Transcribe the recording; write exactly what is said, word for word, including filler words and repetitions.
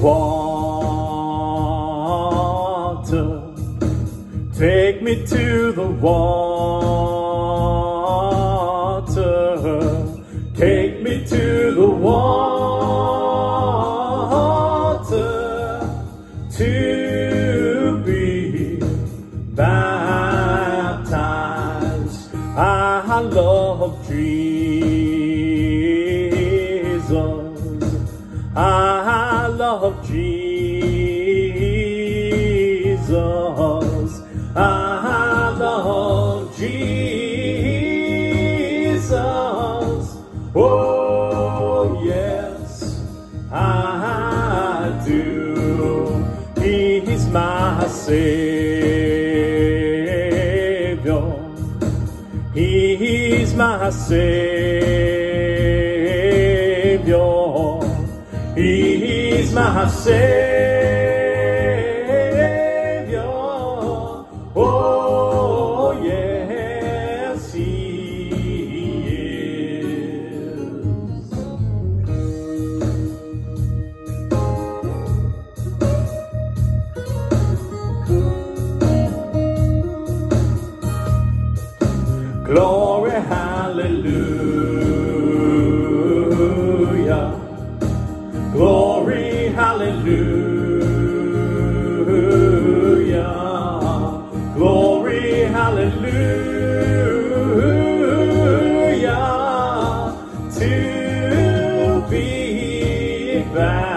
water. Take me to the water. Take me to the water to be baptized. I love Jesus. I love Jesus. I love Jesus. Oh yes, I do. He's my Savior. He's my Savior. He's my Savior. Oh yes, He is. Glory, hallelujah. Glory, hallelujah. Glory, hallelujah. To be back.